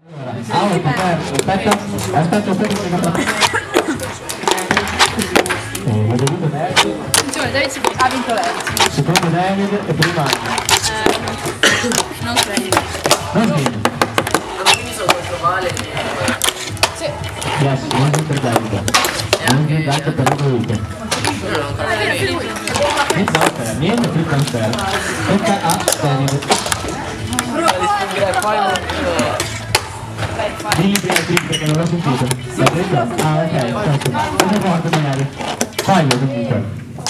Aspetta. David ha vinto lei. Secondo David e prima Non sei. Quindi sono contro Vale. Sì. yes, non per David. Non per David per Ludovico. Niente free transfer. Tocca a David. Digli prima click perché non l'ho sentito. L'ha detto? Ah ok, perfetto. Cosa porta magari? Fallo comunque.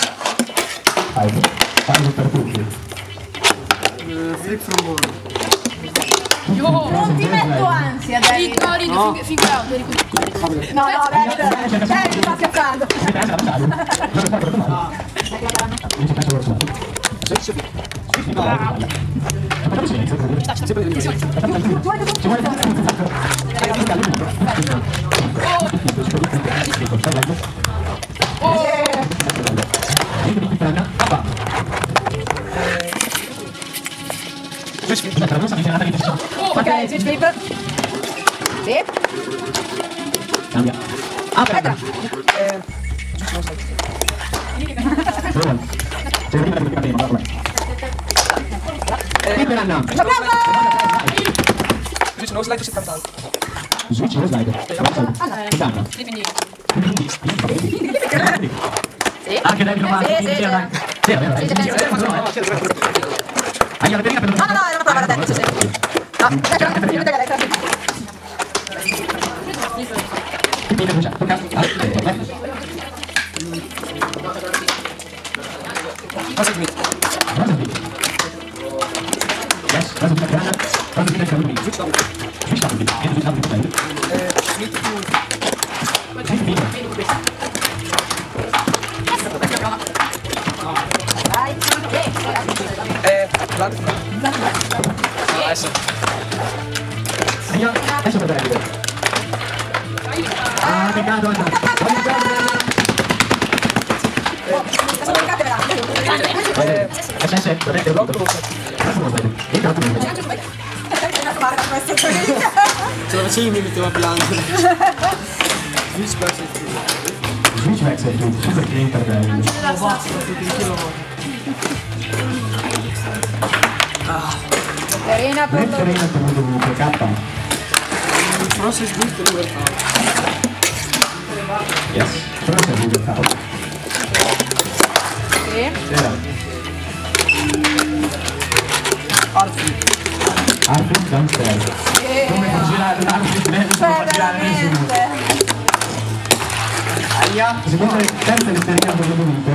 Fallo per tutti. Flip from ball. Non ti metto ansia, David. No, figure out, No, David, sta scherzando. Ok, switch flip. Sì. Cambia. Aspetta. Per Anna. Switch no slide 70. Switch lo slide. Anna. Anche David lo fa. Sì, è vero. Hai la tecnica per No, era una prova da te. No, Passa Smith. Adesso. Adesso per David. Ah, peccato Anna. Se lo facevi mi metteva piangere. Switch back. Switch back sei tu, super clean per David. Serena per Letterina per Ludovico, K. Forse Smith libertà. Yes, però sei libertà. Sì. C'era. Arthur downstairs. Come fa girare l'Arthur? Non fa girare nessuno. Aia, seconda e terza letterina per Ludovico.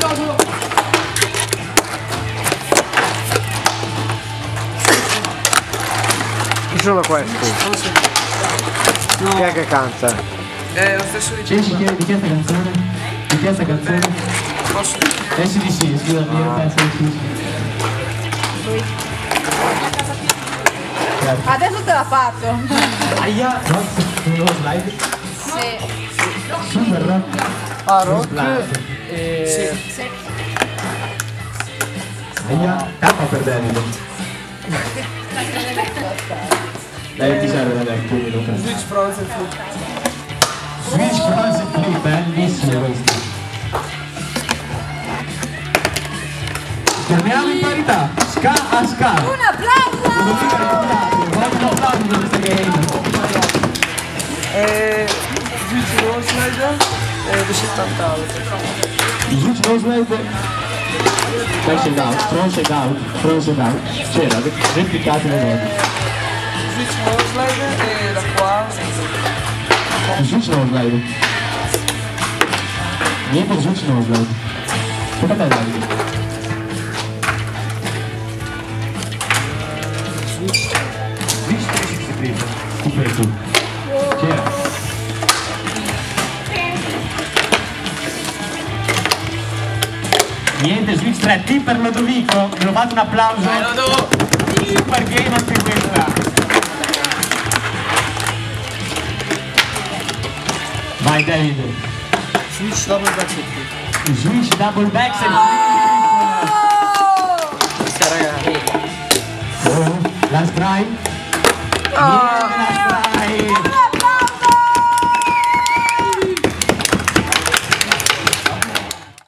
Chi sono questi? Chi è che canta? È lo stesso di Cesci, di chi è sta canzone? Di chi è sta canzone? Posso? SDC, scusami, io penso SDC. Adesso te l'ha fatto. Aia, rock, uno slide. Sì. Super rock. Ah, rock. Sì. Aia, K per David. Dai, ti serve da deck, quindi Luca. Switch frozen flip. Switch frozen flip, bellissimo questo. Torniamo in parità, ska a ska. Un applauso! Non mi ricordate, voglio un applauso per questa game. Switch no slide. 70 out. Switch no slide. Shade out, front shade out. C'era, replicate le note. Switch no slide e da qua. Switch no slide. Niente switch no slide. Tocca a te Davide. Switch 360 tu per tu. C'era. Niente switch 3T per Lodovico. Me lo fate un applauso. Super game anche questa. Vai David. Switch double back flip. Switch double back se Questa ragazzi. last try. Niente last